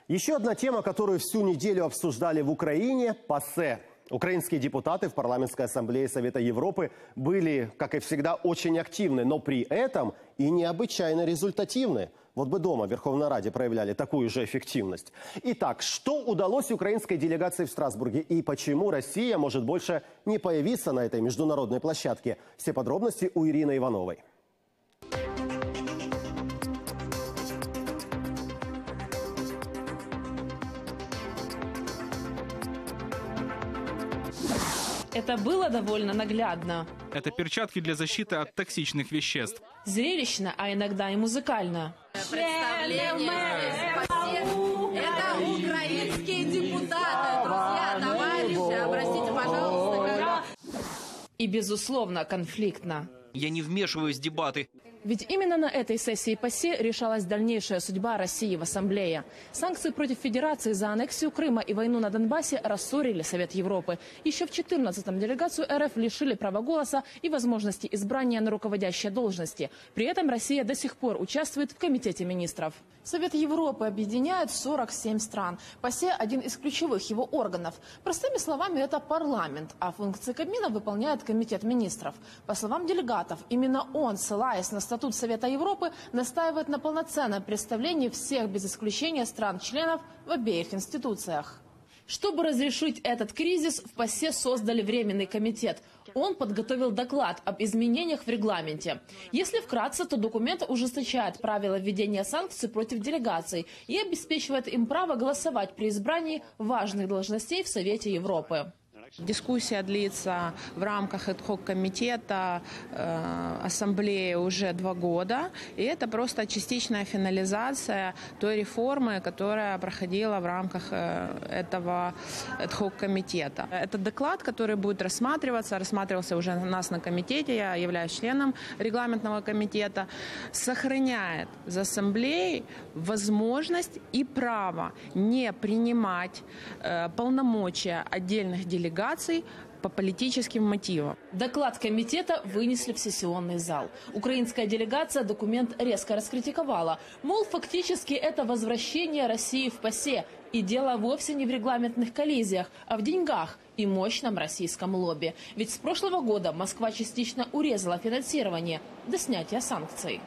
Еще одна тема, которую всю неделю обсуждали в Украине – ПАСЕ. Украинские депутаты в Парламентской ассамблее Совета Европы были, как и всегда, очень активны, но при этом и необычайно результативны. Вот бы дома в Верховной Раде проявляли такую же эффективность. Итак, что удалось украинской делегации в Страсбурге и почему Россия может больше не появиться на этой международной площадке? Все подробности у Ирины Ивановой. Это было довольно наглядно. Это перчатки для защиты от токсичных веществ. Зрелищно, а иногда и музыкально. Это украинские депутаты, друзья, товарищи, обратите, пожалуйста. И, безусловно, конфликтно. Я не вмешиваюсь в дебаты. Ведь именно на этой сессии ПАСЕ решалась дальнейшая судьба России в Ассамблее. Санкции против Федерации за аннексию Крыма и войну на Донбассе рассорили Совет Европы. Еще в 2014-м делегацию РФ лишили права голоса и возможности избрания на руководящие должности. При этом Россия до сих пор участвует в Комитете министров. Совет Европы объединяет 47 стран. ПАСЕ – один из ключевых его органов. Простыми словами, это парламент, а функции Кабмина выполняет Комитет министров. По словам делегатов, именно он, ссылаясь на статут Совета Европы, настаивает на полноценном представлении всех без исключения стран-членов в обеих институциях. Чтобы разрешить этот кризис, в ПАСЕ создали Временный комитет. Он подготовил доклад об изменениях в регламенте. Если вкратце, то документ ужесточает правила введения санкций против делегаций и обеспечивает им право голосовать при избрании важных должностей в Совете Европы. Дискуссия длится в рамках ad-hoc-комитета Ассамблеи уже 2 года. И это просто частичная финализация той реформы, которая проходила в рамках этого ad-hoc-комитета. Этот доклад, который будет рассматривался уже у нас на комитете, я являюсь членом регламентного комитета, сохраняет за Ассамблеей возможность и право не принимать полномочия отдельных делегаций по политическим мотивам. Доклад комитета вынесли в сессионный зал. Украинская делегация документ резко раскритиковала. Мол, фактически это возвращение России в ПАСЕ. И дело вовсе не в регламентных коллизиях, а в деньгах и мощном российском лобби. Ведь с прошлого года Москва частично урезала финансирование до снятия санкций.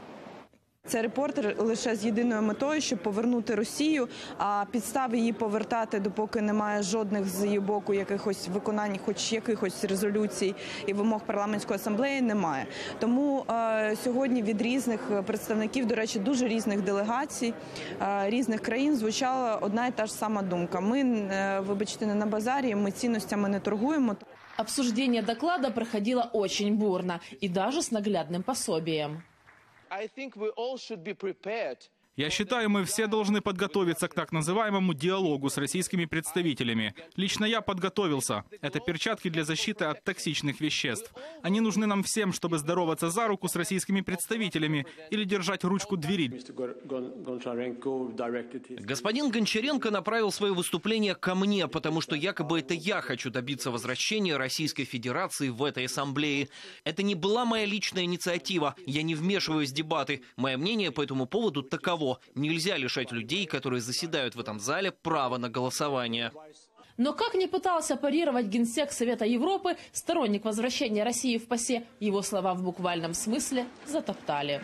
Це репортер лише з єдиною метою, щоб повернути Росію, а підстав її повертати, допоки немає жодних з її боку якихось виконань, хоч якихось резолюцій і вимог парламентської асамблеї, немає. Тому сьогодні від різних представників, до речі, дуже різних делегацій, різних країн звучала одна і та ж сама думка. Ми, вибачте, не на базарі, ми цінностями не торгуємо. Обсуждение доклада проходило очень бурно и даже с наглядным пособием. Я считаю, мы все должны подготовиться к так называемому диалогу с российскими представителями. Лично я подготовился. Это перчатки для защиты от токсичных веществ. Они нужны нам всем, чтобы здороваться за руку с российскими представителями или держать ручку двери. Господин Гончаренко направил свое выступление ко мне, потому что якобы это я хочу добиться возвращения Российской Федерации в этой ассамблее. Это не была моя личная инициатива. Я не вмешиваюсь в дебаты. Мое мнение по этому поводу таково. Нельзя лишать людей, которые заседают в этом зале, права на голосование. Но как ни пытался парировать генсек Совета Европы, сторонник возвращения России в ПАСЕ, его слова в буквальном смысле затоптали.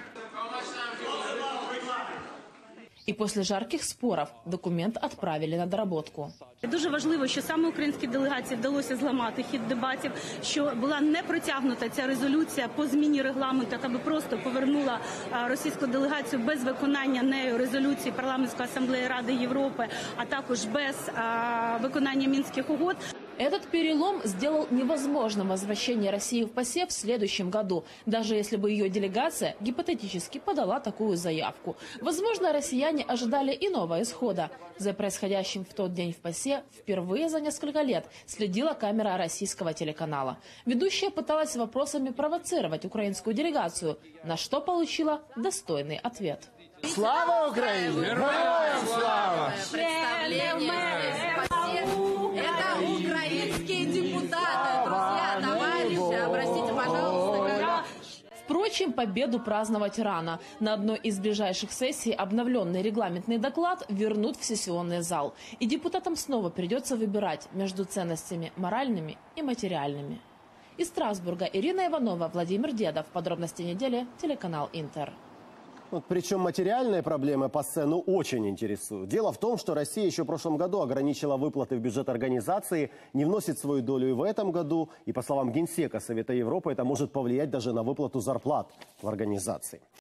І після жарких спорів документ відправили на доработку. Дуже важливо, що саме українській делегації вдалося зламати хід дебатів, що була не протягнута ця резолюція по зміні регламенту, яка би просто повернула російську делегацію без виконання нею резолюції Парламентської асамблеї Ради Європи, а також без виконання Мінських угод. Этот перелом сделал невозможным возвращение России в ПАСЕ в следующем году, даже если бы ее делегация гипотетически подала такую заявку. Возможно, россияне ожидали иного исхода. За происходящим в тот день в ПАСЕ впервые за несколько лет следила камера российского телеканала. Ведущая пыталась вопросами провоцировать украинскую делегацию, на что получила достойный ответ. Слава Украине! Героям слава! Это украинские депутаты, друзья, товарищи, обратите, пожалуйста. Впрочем, победу праздновать рано. На одной из ближайших сессий обновленный регламентный доклад вернут в сессионный зал. И депутатам снова придется выбирать между ценностями моральными и материальными. Из Страсбурга Ирина Иванова, Владимир Дедов. Подробности недели. Телеканал Интер. Причем материальные проблемы ПАСЕ очень интересуют. Дело в том, что Россия еще в прошлом году ограничила выплаты в бюджет организации, не вносит свою долю и в этом году. И по словам Генсека Совета Европы, это может повлиять даже на выплату зарплат в организации.